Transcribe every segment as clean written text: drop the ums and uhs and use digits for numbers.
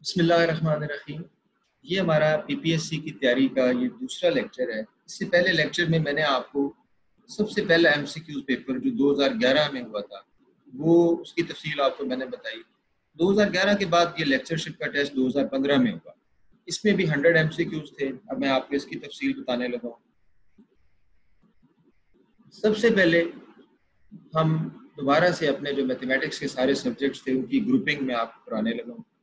बिस्मिल्लाहिर्रहमानिर्रहीम। ये हमारा पीपीएससी की तैयारी का ये दूसरा लेक्चर है। इससे पहले लेक्चर में मैंने आपको सबसे पहला एमसीक्यूज पेपर जो 2011 में हुआ था वो उसकी तफसील आपको मैंने बताई। 2011 के बाद ये लेक्चरशिप का टेस्ट 2015 में हुआ। इसमें भी 100 एमसीक्यूज थे। अब मैं आपको इसकी तफसील बताने लगा हूँ। सबसे पहले हम दोबारा से अपने जो मैथमेटिक्स के सारे सब्जेक्ट्स थे उनकी ग्रुपिंग में आपको कराने लगा हूँ।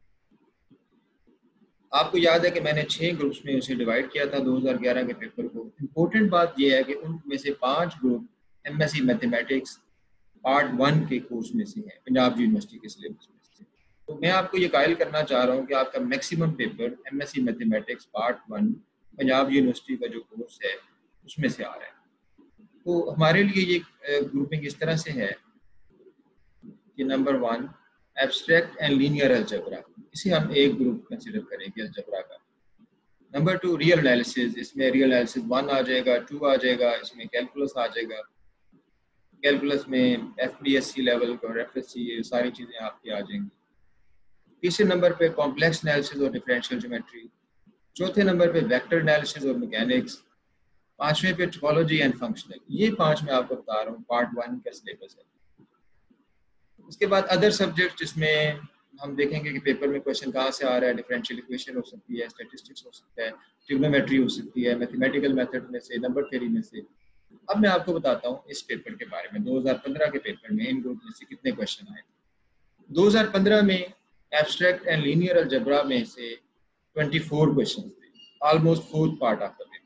आपको याद है कि मैंने 6 ग्रुप्स में उसे डिवाइड किया था 2011 के पेपर को। इम्पोर्टेंट बात यह है कि उनमें से 5 ग्रुप एमएससी मैथमेटिक्स पार्ट 1 के कोर्स में से हैं, पंजाब यूनिवर्सिटी के सिलेबस में से। तो मैं आपको ये कायल करना चाह रहा हूँ कि आपका maximum paper MSc mathematics part 1 Punjab university का जो कोर्स है उसमें से आ रहा है। तो हमारे लिए ये ग्रुपिंग इस तरह से है कि number 1 abstract and linear algebra, इसे हम एक ग्रुप कंसिडर करेंगे अलजेब्रा का। नंबर 2 रियल एनालिसिस, इसमें रियल एनालिसिस 1 आ जाएगा, 2 आ जाएगा, इसमें कैलकुलस आ जाएगा। कैलकुलस में एफबीएससी लेवल और एफएससी ये सारी चीज़ें आपकी आ जाएंगी। तीसरे नंबर पे कॉम्प्लेक्स एनालिसिस और डिफरेंशियल ज्योमेट्री। चौथे नंबर पे वेक्टर एनालिसिस और मैकेनिक्स। पांचवें पे टोपोलॉजी एंड फंक्शनल। ये 5 मैं आपको बता रहा हूँ पार्ट 1 का सिलेबस है। उसके बाद अदर सब्जेक्ट जिसमें हम देखेंगे कि पेपर में क्वेश्चन कहाँ से आ रहा है। डिफरेंशियल इक्वेशन हो सकती है, स्टैटिस्टिक्स हो सकता है, ट्रिग्नोमेट्री हो सकती है, मैथमेटिकल मेथड में से, नंबर थ्योरी में से। अब मैं आपको बताता हूँ इस पेपर के बारे में। 2015 के पेपर में इन ग्रुप में से कितने क्वेश्चन आए थे। 2015 में एब्स्ट्रैक्ट एंड लीनियर अलजेब्रा में से 24 क्वेश्चन थे, almost fourth part of the paper.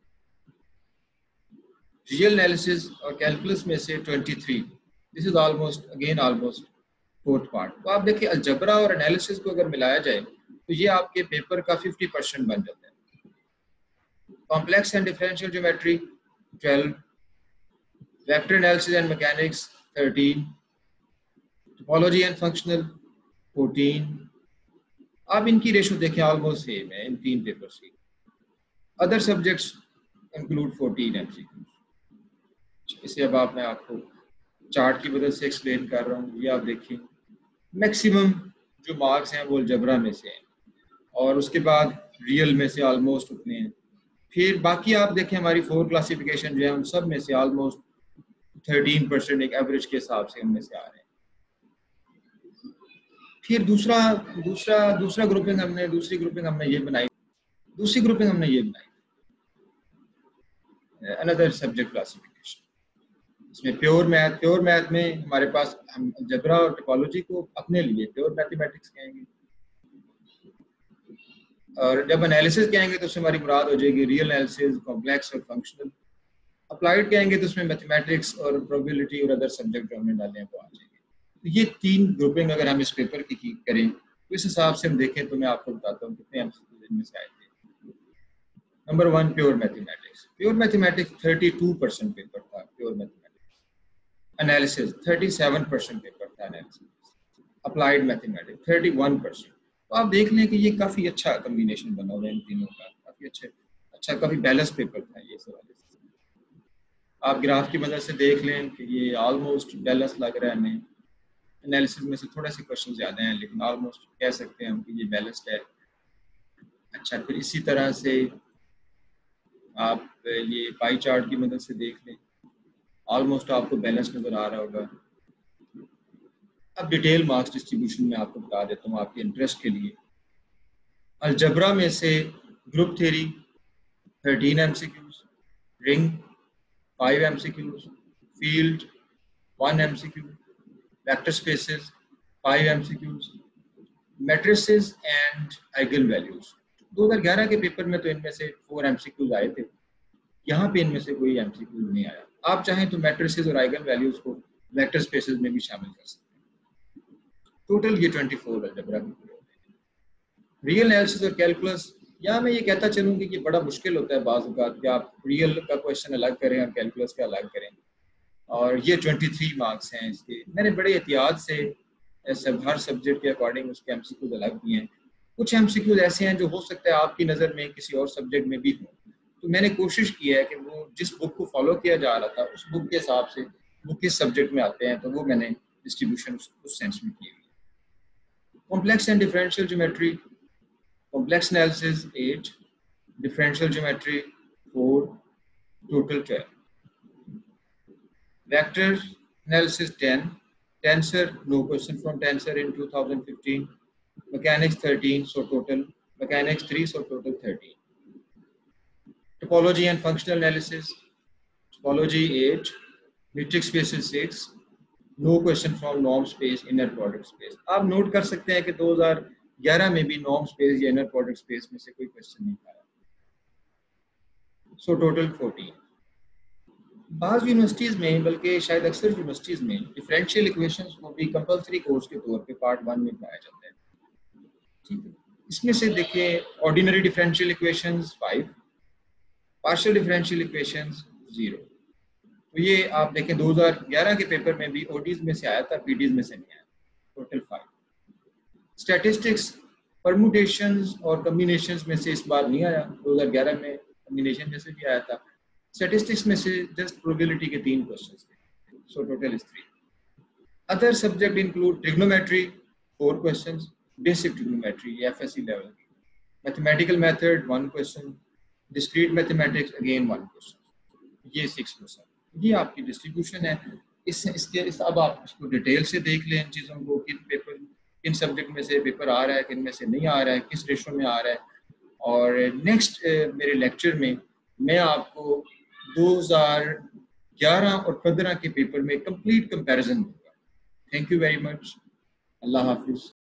Real analysis और कैलकुलस में से 23, this is almost fourth part. तो आप देखिए अलजेब्रा और एनालिसिस को अगर मिलाया जाए तो ये आपके पेपर का 50% बन जाता है। Complex and differential geometry 12, vector analysis and mechanics 13, topology and functional 14। आप इनकी रेशो देखें ऑलमोस्ट सेम है इन 3 पेपर्स की। Other subjects include 14 MCQs. इसे अब मैं आपको चार्ट की मदद से एक्सप्लेन कर रहा हूँ। ये आप देखिए मैक्सिमम जो मार्क्स हैं वो अलजेब्रा में से हैं और उसके बाद रियल में से ऑलमोस्ट उतने हैं। फिर बाकी आप देखें हमारी 4 क्लासिफिकेशन जो है उन सब में से ऑलमोस्ट 13% एक एवरेज के हिसाब से उनमें से आ रहे हैं। फिर दूसरी ग्रुपिंग हमने ये बनाई अनदर सब्जेक्ट क्लासिफिकेशन। इसमें प्योर मैथ में हमारे पास हम अलजेब्रा और टोपोलॉजी को अपने लिए प्योर मैथमेटिक्स कहेंगे, और जब एनालिसिस कहेंगे तो उसमें हमारी मुराद हो जाएगी रियल एनालिसिस, कॉम्प्लेक्स और फंक्शनल। अप्लाइड कहेंगे तो उसमें मैथमेटिक्स और प्रोबेबिलिटी और अदर सब्जेक्ट जो हमने डाले हैं वो आ जाएंगे। तो ये 3 ग्रुपिंग अगर हम इस पेपर की करें तो इस हिसाब से हम देखें तो मैं आपको बताता हूँ कितने एमसीक्यूज इनमें से आए थे। नंबर 1 प्योर मैथमेटिक्स 32% पेपर था प्योर मैथमेटिक्स। एनालिसिस 37% पेपर था एनालिसिस। Applied mathematics 31%। तो आप देख लें कि ये काफ़ी अच्छा कम्बिनेशन बना हुआ है इन तीनों का, काफ़ी बैलेंस पेपर था ये सवाल। आप ग्राफ की मदद से देख लें कि ये ऑलमोस्ट बैलेंस लग रहा है हमें। एनालिसिस में से थोड़े से क्वेश्चन ज़्यादा हैं लेकिन ऑलमोस्ट कह सकते हैं हम कि ये बैलेंस्ड है। अच्छा, फिर इसी तरह से आप ये पाई चार्ट की मदद से देख लें, ऑलमोस्ट आपको बैलेंस नज़र आ रहा होगा। अब डिटेल मार्क्स डिस्ट्रीब्यूशन में आपको बता देता हूँ आपके इंटरेस्ट के लिए। अलजेब्रा में से group theory 13 MCQs, ring 5 MCQs, field 1 MCQ, vector spaces 5 MCQs, matrices and eigen values. 2011 के पेपर में तो इनमें से 4 एमसीक्यूज आए थे, यहाँ पे इनमें से कोई एमसीक्यू नहीं आया। आप चाहें तो मैट्रिसेस और आइगन वैल्यूज को वेक्टर स्पेसेस में भी शामिल कर सकते हैं। टोटल ये 24 अलजेब्रा की। रियल एनालिसिस और कैलकुलस, यहाँ मैं ये कहता चलूँ कि ये बड़ा मुश्किल होता है बाज़ औक़ात कि आप रियल का क्वेश्चन अलग करें और कैलकुलस का अलग करें, और ये 23 मार्क्स हैं इसके। मैंने बड़े एहतियात से हर सब्जेक्ट के अकॉर्डिंग उसके एमसीक्यूज अलग दिए हैं। कुछ एमसीक्यूज ऐसे हैं जो हो सकता है आपकी नज़र में किसी और सब्जेक्ट में भी हो, तो मैंने कोशिश की है कि वो जिस बुक को फॉलो किया जा रहा था उस बुक के हिसाब से वो किस सब्जेक्ट में आते हैं तो वो मैंने डिस्ट्रीब्यूशन उस सेंस में की हुई है। Complex and differential geometry complex analysis 8, differential geometry 4, total 12. Vector analysis 10, tensor, no question from tensor in 2015, mechanics 13, so total, mechanics 3, so total 13. Topology and functional analysis, topology 8, metric spaces 6, no question from norm space inner product space. आप note कर सकते हैं कि 2011 में भी norm space या inner product space में से कोई क्वेश्चन नहीं आया। So total 14। बाज़ यूनिवर्सिटीज़ में, बल्कि शायद अक्सर यूनिवर्सिटीज़ में, डिफरेंशियल इक्वेशंस को भी कंपलसरी कोर्स के तौर पे पार्ट 1 में पढ़ाया जाता है। ठीक है, इसमें से देखिए ordinary differential equations 5, partial differential equations 0। तो ये आप देखें 2011 के पेपर में भी ओडीज में से आया था, पीडीज में से नहीं आया। टोटल 5। स्टैटिस्टिक्स, परमुटेशंस और कम्बिनेशंस में से इस बार नहीं आया, 2011 में कम्बिनेशन में से भी आया था। स्टैटिस्टिक्स में से जस्ट प्रोबेबिलिटी के 3 क्वेश्चंस थे, so total is 3। Other subject include trigonometry 4 questions, basic trigonometry FSc level की, mathematical method 1 question, discrete mathematics again 1 question, ये 6 क्वेश्चन। ये आपकी डिस्ट्रीब्यूशन है। अब आप इसको डिटेल से देख लें इन चीज़ों को, किन सब्जेक्ट में से पेपर आ रहा है, किन में से नहीं आ रहा है, किस रेशो में आ रहा है। और नेक्स्ट मेरे लेक्चर में मैं आपको 2011 और 15 के पेपर में कंप्लीट कंपैरिजन दूंगा। Thank you very much. अल्लाह हाफिज़।